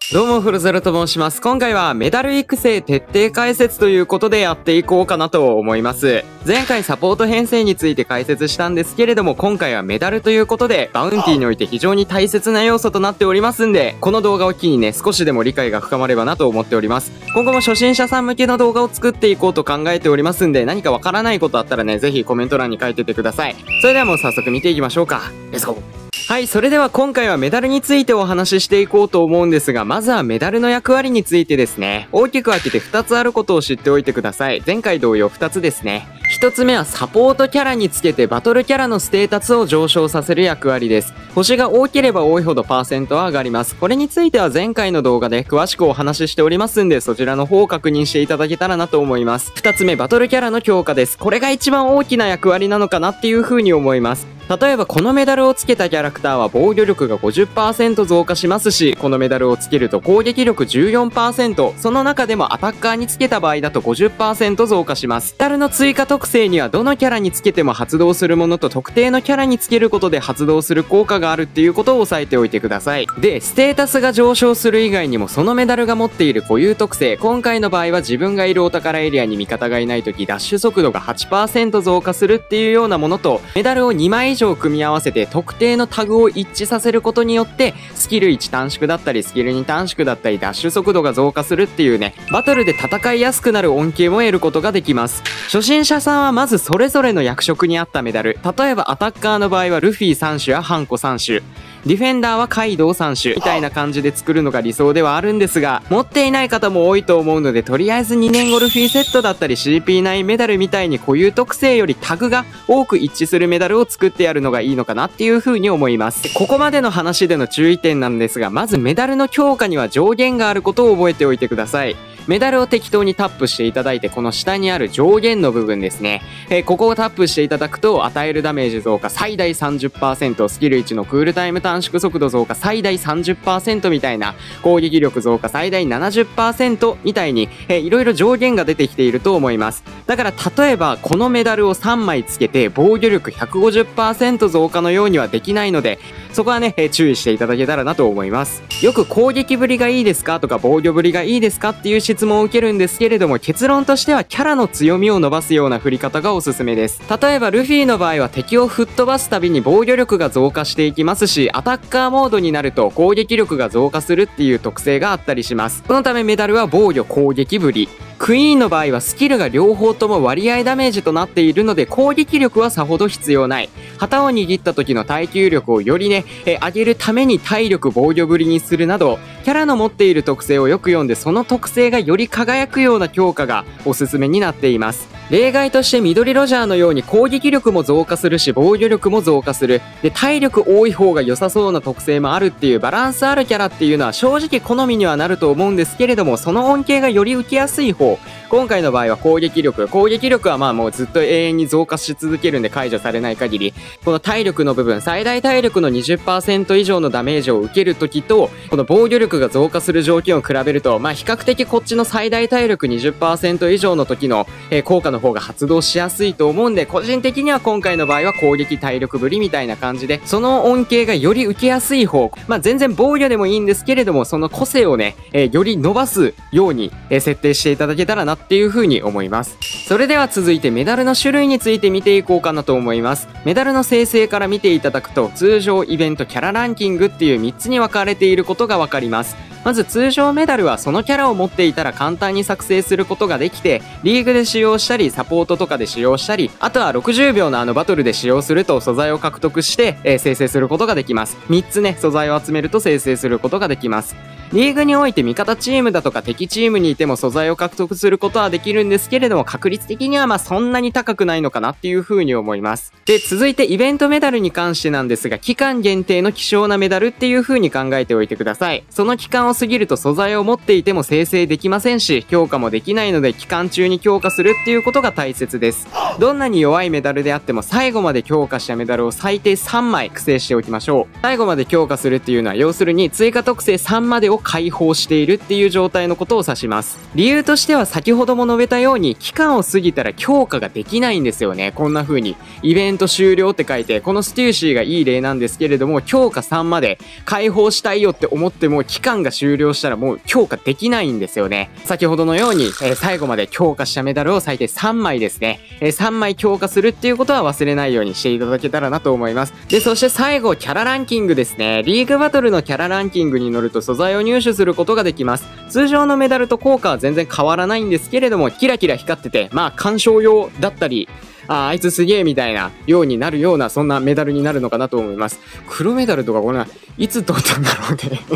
どうも、フロゼロと申します。今回はメダル育成徹底解説ということでやっていこうかなと思います。前回サポート編成について解説したんですけれども、今回はメダルということで、バウンティーにおいて非常に大切な要素となっておりますんで、この動画を機にね、少しでも理解が深まればなと思っております。今後も初心者さん向けの動画を作っていこうと考えておりますんで、何かわからないことあったらね、ぜひコメント欄に書いててください。それではもう早速見ていきましょうか。レッツゴー。はい、それでは今回はメダルについてお話ししていこうと思うんですが、まずはメダルの役割についてですね。大きく分けて2つあることを知っておいてください。前回同様2つですね。1つ目はサポートキャラにつけてバトルキャラのステータスを上昇させる役割です。星が多ければ多いほどパーセントは上がります。これについては前回の動画で詳しくお話ししておりますんで、そちらの方を確認していただけたらなと思います。2つ目、バトルキャラの強化です。これが一番大きな役割なのかなっていう風に思います。例えばこのメダルをつけたキャラクターは防御力が 50% 増加しますし、このメダルをつけると攻撃力 14%、その中でもアタッカーにつけた場合だと 50% 増加します。メダルの追加特性にはどのキャラにつけても発動するものと特定のキャラにつけることで発動する効果があるっていうことを押さえておいてください。で、ステータスが上昇する以外にもそのメダルが持っている固有特性、今回の場合は自分がいるお宝エリアに味方がいない時ダッシュ速度が 8% 増加するっていうようなものと、メダルを2枚以上組み合わせて特定のタグを一致させることによってスキル1短縮だったりスキル2短縮だったりダッシュ速度が増加するっていうね、バトルで戦いやすくなる恩恵も得ることができます。初心者さんはまずそれぞれの役職に合ったメダル、例えばアタッカーの場合はルフィ3種やハンコ3種、ディフェンダーはカイドウ3種みたいな感じで作るのが理想ではあるんですが、持っていない方も多いと思うので、とりあえず2年後ルフィセットだったり CP9 メダルみたいに固有特性よりタグが多く一致するメダルを作ってやるのがいいのかなっていう風に思います。ここまでの話での注意点なんですが、まずメダルの強化には上限があることを覚えておいてください。メダルを適当にタップしていただいて、この下にある上限の部分ですね。ここをタップしていただくと、与えるダメージ増加最大 30%、スキル1のクールタイム短縮速度増加最大 30% みたいな、攻撃力増加最大 70% みたいに、いろいろ上限が出てきていると思います。だから例えば、このメダルを3枚つけて、防御力 150% 増加のようにはできないので、そこはね、注意していただけたらなと思います。よく攻撃ぶりがいいですかとか防御ぶりがいいですかっていう質問を受けるんですけれども、結論としてはキャラの強みを伸ばすような振り方がおすすめです。例えばルフィの場合は敵を吹っ飛ばすたびに防御力が増加していきますし、アタッカーモードになると攻撃力が増加するっていう特性があったりします。そのためメダルは防御攻撃ぶり。クイーンの場合はスキルが両方とも割合ダメージとなっているので、攻撃力はさほど必要ない。旗を握った時の耐久力をよりね、上げるために体力防御ぶりにするなど、キャラの持っている特性をよく読んで、その特性がより輝くような強化がおすすめになっています。例外として緑ロジャーのように攻撃力も増加するし防御力も増加する。で、体力多い方が良さそうな特性もあるっていうバランスあるキャラっていうのは正直好みにはなると思うんですけれども、その恩恵がより受けやすい方。今回の場合は攻撃力はまあもうずっと永遠に増加し続けるんで解除されない限り、この体力の部分、最大体力の 20% 以上のダメージを受けるときと、この防御力が増加する条件を比べると、まあ比較的こっちの最大体力 20% 以上の時の効果の方が発動しやすいと思うんで、個人的には今回の場合は攻撃体力ぶりみたいな感じで、その恩恵がより受けやすい方、まあ全然防御でもいいんですけれども、その個性をね、より伸ばすように設定していただけたらなっていう風に思います。それでは続いてメダルの種類について見ていこうかなと思います。メダルの生成から見ていただくと、通常、イベント、キャラランキングっていう3つに分かれていることがわかります。まず通常メダルはそのキャラを持っていたら簡単に作成することができて、リーグで使用したりサポートとかで使用したり、あとは60秒のバトルで使用すると素材を獲得して、生成することができます。3つね、素材を集めると生成することができます。リーグにおいて味方チームだとか敵チームにいても素材を獲得することはできるんですけれども、確率的にはまあそんなに高くないのかなっていう風に思います。で、続いてイベントメダルに関してなんですが、期間限定の希少なメダルっていう風に考えておいてください。その期間を過ぎると素材を持っていても生成できませんし、強化もできないので期間中に強化するっていうことが大切です。どんなに弱いメダルであっても最後まで強化したメダルを最低3枚苦製しておきましょう。最後まで強化するっていうのは要するに追加特性3までをを解放しているっていう状態のことを指します。理由としては先ほども述べたように期間を過ぎたら強化ができないんですよね。こんな風にイベント終了って書いて、このステューシーがいい例なんですけれども、強化3まで解放したいよって思っても期間が終了したらもう強化できないんですよね。先ほどのように、最後まで強化したメダルを最低3枚ですね、3枚強化するっていうことは忘れないようにしていただけたらなと思います。で、そして最後キャラランキングですね。リーグバトルのキャラランキングに乗ると素材を入手することができます。通常のメダルと効果は全然変わらないんですけれども、キラキラ光ってて、まあ鑑賞用だったり、あいつすげえみたいなようになるような、そんなメダルになるのかなと思います。黒メダルとかこれいつ取ったんだろうね。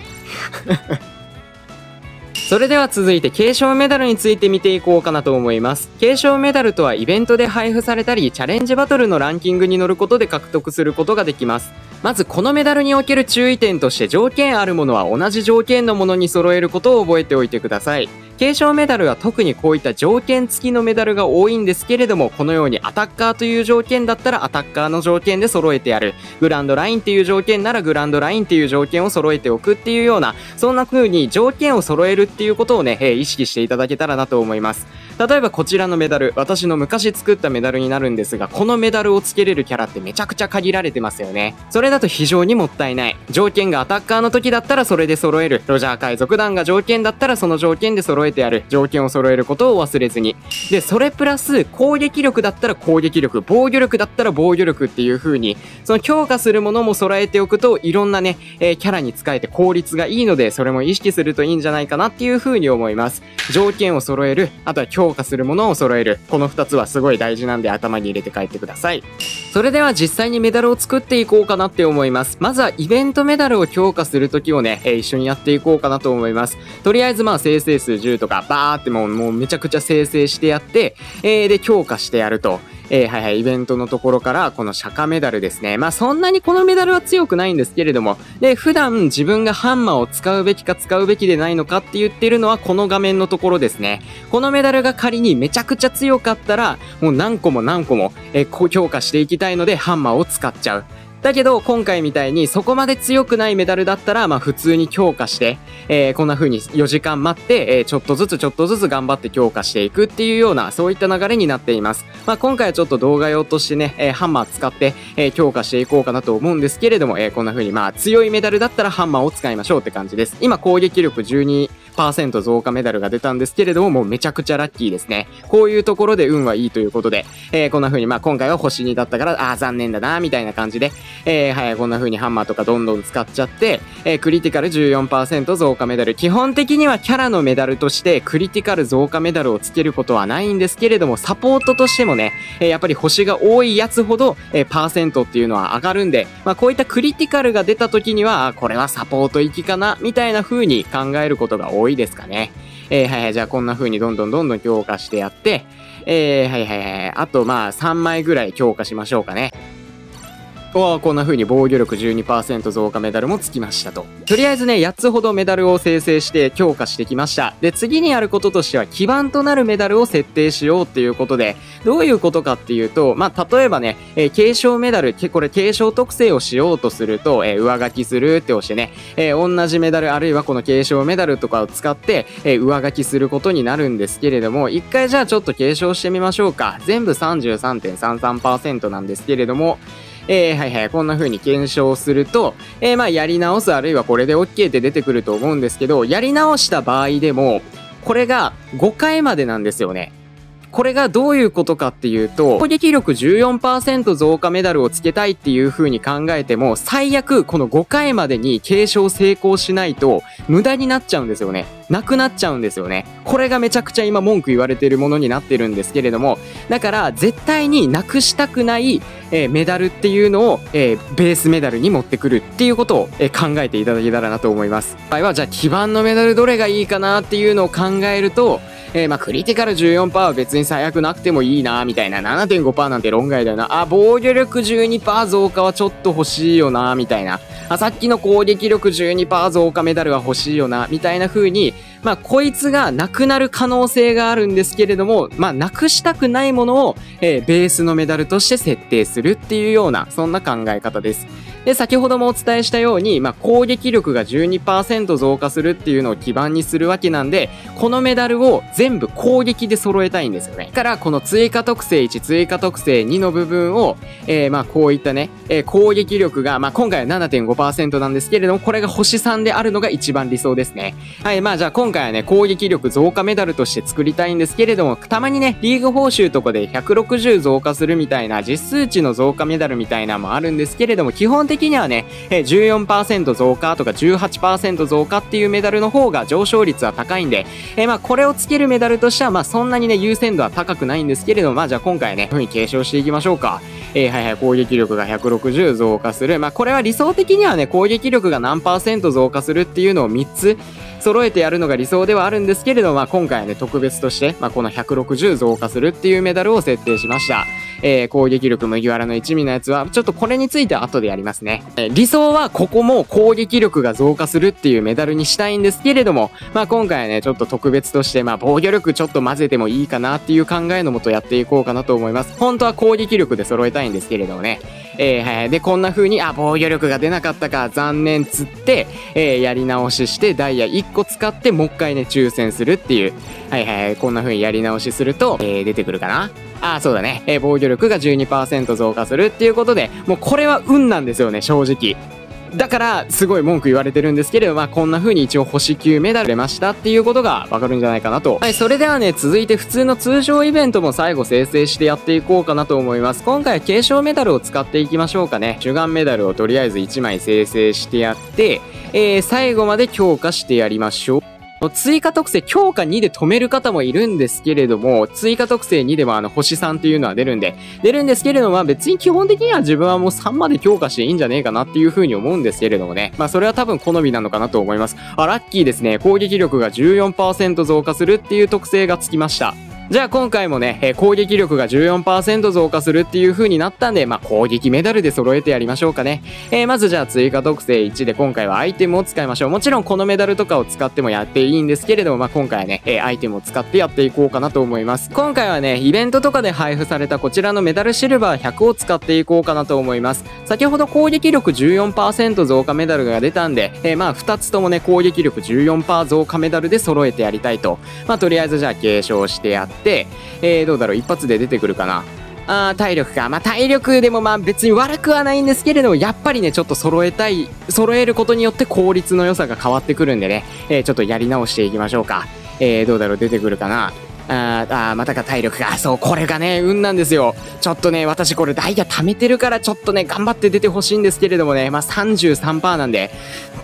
それでは続いて継承メダルについて見ていこうかなと思います。継承メダルとはイベントで配布されたりチャレンジバトルのランキングに乗ることで獲得することができます。まずこのメダルにおける注意点として、条件あるものは同じ条件のものに揃えることを覚えておいてください。継承メダルは特にこういった条件付きのメダルが多いんですけれども、このようにアタッカーという条件だったらアタッカーの条件で揃えてやる、グランドラインっていう条件ならグランドラインっていう条件を揃えておくっていうような、そんな風に条件を揃えるっていうことをね、意識していただけたらなと思います。例えばこちらのメダル、私の昔作ったメダルになるんですが、このメダルをつけれるキャラってめちゃくちゃ限られてますよね。それだと非常にもったいない。条件がアタッカーの時だったらそれで揃える、ロジャー海賊団が条件だったらその条件で揃えてやる、条件を揃えることを忘れずに。で、それプラス攻撃力だったら攻撃力、防御力だったら防御力っていう風に、その強化するものも揃えておくといろんなね、キャラに使えて効率がいいので、それも意識するといいんじゃないかなっていう風に思います。条件を揃える、あとは強化するものを揃える、この2つはすごい大事なんで頭に入れて帰ってください。それでは実際にメダルを作っていこうかなって思います。まずはイベントメダルを強化するときをね、一緒にやっていこうかなと思います。とりあえずまあ生成数10とかバーってもうめちゃくちゃ生成してやって、で強化してやると。イベントのところからこの釈迦メダルですね。まあそんなにこのメダルは強くないんですけれども、で普段自分がハンマーを使うべきか使うべきでないのかって言ってるのはこの画面のところですね。このメダルが仮にめちゃくちゃ強かったらもう何個も何個も、強化していきたいのでハンマーを使っちゃう。だけど今回みたいにそこまで強くないメダルだったらまあ普通に強化して、こんな風に4時間待って、ちょっとずつ頑張って強化していくっていうようなそういった流れになっています。まあ今回はちょっと動画用としてね、ハンマー使って、強化していこうかなと思うんですけれども、こんな風にまあ強いメダルだったらハンマーを使いましょうって感じです。今攻撃力12% 増加メダルが出たんですけれども、もうめちゃくちゃラッキーですね。こういうところで運はいいということで、こんな風にまあ今回は星2だったから残念だなみたいな感じで、こんな風にハンマーとかどんどん使っちゃって、クリティカル 14% 増加メダル。基本的にはキャラのメダルとしてクリティカル増加メダルをつけることはないんですけれども、サポートとしてもね、やっぱり星が多いやつほど、パーセントっていうのは上がるんで、まあこういったクリティカルが出た時には、これはサポート行きかなみたいな風に考えることが多いですかね。じゃあこんな風にどんどん強化してやって、あとまあ3枚ぐらい強化しましょうかね。こんな風に防御力 12% 増加メダルもつきましたと。とりあえずね、8つほどメダルを生成して強化してきました。で、次にやることとしては基盤となるメダルを設定しようっていうことで、どういうことかっていうと、まあ、例えばね、継承メダル、これ継承特性をしようとすると、上書きするって押してね、同じメダルあるいはこの継承メダルとかを使って、上書きすることになるんですけれども、一回じゃあちょっと継承してみましょうか。全部 33.33% なんですけれども、こんな風に検証すると、まあ、やり直すあるいはこれで OK って出てくると思うんですけど、やり直した場合でも、これが5回までなんですよね。これがどういうことかっていうと、攻撃力 14% 増加メダルをつけたいっていう風に考えても、最悪この5回までに継承成功しないと、無駄になっちゃうんですよね。なくなっちゃうんですよね。これがめちゃくちゃ今文句言われているものになってるんですけれども、だから絶対になくしたくない、メダルっていうのを、ベースメダルに持ってくるっていうことを、考えていただけたらなと思います。場合はじゃあ基盤のメダルどれがいいかなっていうのを考えると、まあクリティカル 14% は別に最悪なくてもいいなみたいな、 7.5% なんて論外だよな、防御力 12% 増加はちょっと欲しいよなみたいな、さっきの攻撃力 12% 増加メダルは欲しいよなみたいな風に、まあこいつがなくなる可能性があるんですけれども、まあなくしたくないものを、ベースのメダルとして設定するっていうような、そんな考え方です。 で、先ほどもお伝えしたように、攻撃力が 12% 増加するっていうのを基盤にするわけなんで、このメダルを全部攻撃で揃えたいんですよね。だから、この追加特性1、追加特性2の部分を、こういったね、攻撃力が、今回は 7.5% なんですけれども、これが星3であるのが一番理想ですね。はい、じゃあ今回はね、攻撃力増加メダルとして作りたいんですけれども、たまにね、リーグ報酬とかで160増加するみたいな、実数値の増加メダルみたいなのもあるんですけれども、基本的にはね、14% 増加とか 18% 増加っていうメダルの方が上昇率は高いんで、これをつけるメダルとしては、そんなにね、優先度は高くないんですけれども、じゃあ今回ね、こういう風に継承していきましょうか。攻撃力が160増加する。これは理想的にはね、攻撃力が何%増加するっていうのを3つ揃えてやるのが理想ではあるんですけれども、今回はね、特別として、この160増加するっていうメダルを設定しました。攻撃力麦わらの一味のやつは、ちょっとこれについては後でやりますね。理想はここも攻撃力が増加するっていうメダルにしたいんですけれども、今回はね、ちょっと特別として、防御力ちょっと混ぜてもいいかなっていう考えのもとやっていこうかなと思います。本当は攻撃力で揃えたいんですけれどもね。で、こんな風に、防御力が出なかったか、残念つって、やり直しして、ダイヤ1個使って、もう一回ね、抽選するっていう。こんな風にやり直しすると、出てくるかな。そうだね。防御力が 12% 増加するっていうことで、もうこれは運なんですよね、正直。だから、すごい文句言われてるんですけれど、こんな風に一応星9メダル出ましたっていうことがわかるんじゃないかなと。はい、それではね、続いて普通の通常イベントも最後生成してやっていこうかなと思います。今回は継承メダルを使っていきましょうかね。主眼メダルをとりあえず1枚生成してやって、最後まで強化してやりましょう。追加特性強化2で止める方もいるんですけれども、追加特性2でも星3っていうのは出るんですけれども、別に基本的には自分はもう3まで強化していいんじゃねえかなっていう風に思うんですけれどもね。それは多分好みなのかなと思います。ラッキーですね。攻撃力が 14% 増加するっていう特性がつきました。じゃあ今回もね、攻撃力が 14% 増加するっていう風になったんで、攻撃メダルで揃えてやりましょうかね。まずじゃあ追加特性1で今回はアイテムを使いましょう。もちろんこのメダルとかを使ってもやっていいんですけれども、今回はね、アイテムを使ってやっていこうかなと思います。今回はね、イベントとかで配布されたこちらのメダルシルバー100を使っていこうかなと思います。先ほど攻撃力 14% 増加メダルが出たんで、2つともね、攻撃力 14% 増加メダルで揃えてやりたいと。とりあえずじゃあ継承してやって、どうだろう、一発で出てくるかな。体力か。体力でも別に悪くはないんですけれども、やっぱりね、ちょっと揃えることによって効率の良さが変わってくるんでね、ちょっとやり直していきましょうか。どうだろう、出てくるかな。またか体力か。そう、これがね、運なんですよ。ちょっとね、私これダイヤ貯めてるから、ちょっとね、頑張って出てほしいんですけれどもね、33% なんで。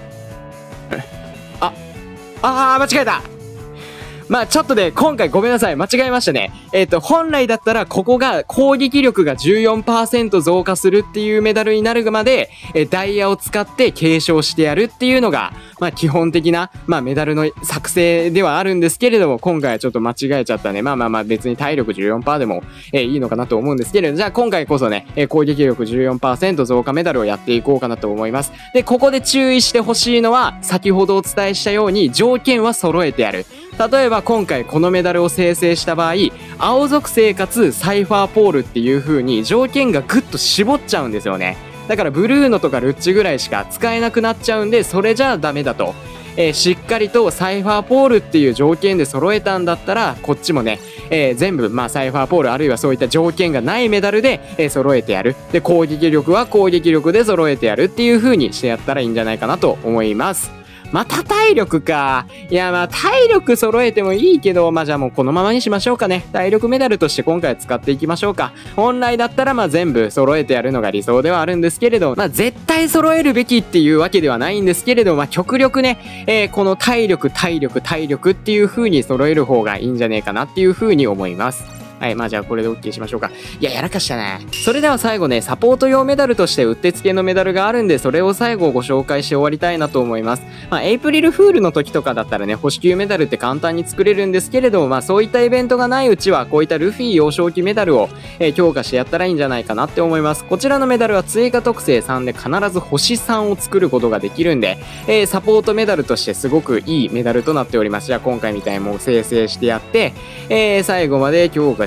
間違えた。ちょっとね、今回ごめんなさい。間違えましたね。本来だったら、ここが攻撃力が 14% 増加するっていうメダルになるまで、ダイヤを使って継承してやるっていうのが、基本的な、メダルの作成ではあるんですけれども、今回はちょっと間違えちゃったね。別に体力 14% でも、いいのかなと思うんですけれど、じゃあ今回こそね、攻撃力 14% 増加メダルをやっていこうかなと思います。で、ここで注意してほしいのは、先ほどお伝えしたように、条件は揃えてやる。例えば今回このメダルを生成した場合、青属性かつサイファーポールっていう風に条件がぐっと絞っちゃうんですよね。だからブルーノとかルッチぐらいしか使えなくなっちゃうんで、それじゃあダメだと。しっかりとサイファーポールっていう条件で揃えたんだったら、こっちもね、全部、サイファーポールあるいはそういった条件がないメダルで、揃えてやる。で、攻撃力は攻撃力で揃えてやるっていう風にしてやったらいいんじゃないかなと思います。また体力か。いや、体力揃えてもいいけど、じゃあもうこのままにしましょうかね。体力メダルとして今回は使っていきましょうか。本来だったら全部揃えてやるのが理想ではあるんですけれど、絶対揃えるべきっていうわけではないんですけれど、極力ね、この体力っていう風に揃える方がいいんじゃねえかなっていう風に思います。はい、じゃあこれで OK しましょうか。いや、やらかしたね。それでは最後ね、サポート用メダルとしてうってつけのメダルがあるんで、それを最後ご紹介して終わりたいなと思います。エイプリルフールの時とかだったらね、星級メダルって簡単に作れるんですけれども、そういったイベントがないうちは、こういったルフィ幼少期メダルを、強化してやったらいいんじゃないかなって思います。こちらのメダルは追加特性3で必ず星3を作ることができるんで、サポートメダルとしてすごくいいメダルとなっております。じゃあ今回みたいにもう生成してやって、最後まで強化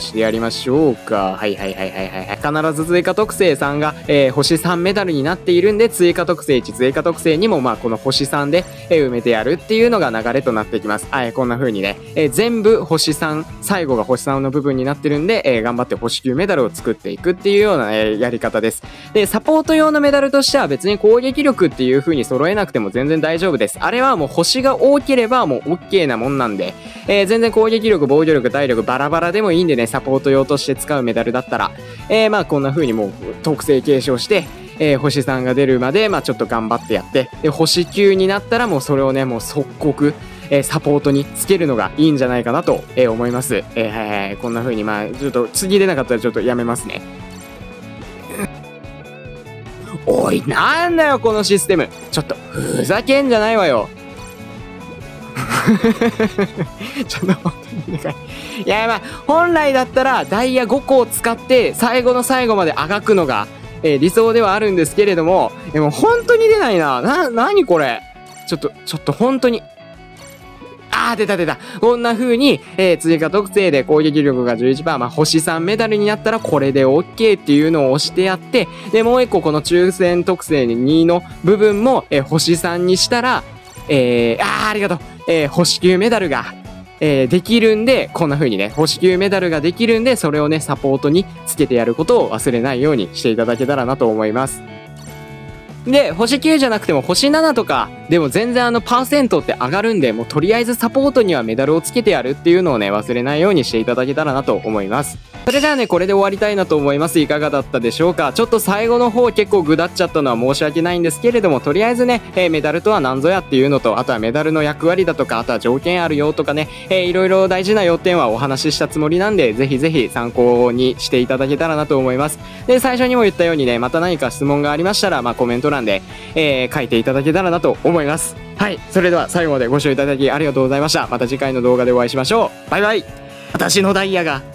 してやりましょうか。はいはいはいはいはい。必ず追加特性3が、星3メダルになっているんで、追加特性1、追加特性2もまあこの星3で、埋めてやるっていうのが流れとなってきます。はい、こんな風にね、全部星3、最後が星3の部分になってるんで、頑張って星9メダルを作っていくっていうような、やり方です。で、サポート用のメダルとしては別に攻撃力っていう風に揃えなくても全然大丈夫です。あれはもう星が多ければもう OK なもんなんで、全然攻撃力、防御力、体力バラバラでもいいんでね、サポート用として使うメダルだったら、まあこんな風にもう特性継承して、星3が出るまで、まあちょっと頑張ってやって、で、星9になったらもうそれをね、もう即刻、サポートにつけるのがいいんじゃないかなと、思います。はいはい、こんな風に、まあちょっと次出なかったらちょっとやめますね。おい、なんだよ、このシステム。ちょっと、ふざけんじゃないわよ。ちょっと本当にでかい。いや、まあ、本来だったらダイヤ5個を使って最後の最後まであがくのが、理想ではあるんですけれども、でも本当に出ないな。なにこれ。ちょっと本当に。出た。こんな風に、追加特性で攻撃力が 11%、まあ、星3メダルになったらこれで OK っていうのを押してやって、で、もう一個この抽選特性2の部分も、星3にしたら、ありがとう。星9メダルが、できるんで、こんな風にね、星9メダルができるんで、それをね、サポートにつけてやることを忘れないようにしていただけたらなと思います。で、星9じゃなくても星7とか、でも全然パーセントって上がるんで、もうとりあえずサポートにはメダルをつけてやるっていうのをね、忘れないようにしていただけたらなと思います。それではね、これで終わりたいなと思います。いかがだったでしょうか。ちょっと最後の方結構ぐだっちゃったのは申し訳ないんですけれども、とりあえずね、メダルとは何ぞやっていうのと、あとはメダルの役割だとか、あとは条件あるよとかね、いろいろ大事な要点はお話ししたつもりなんで、ぜひぜひ参考にしていただけたらなと思います。で、最初にも言ったようにね、また何か質問がありましたら、まあコメント欄で、書いていただけたらなと思います。はい。それでは最後までご視聴いただきありがとうございました。また次回の動画でお会いしましょう。バイバイ。私のダイヤが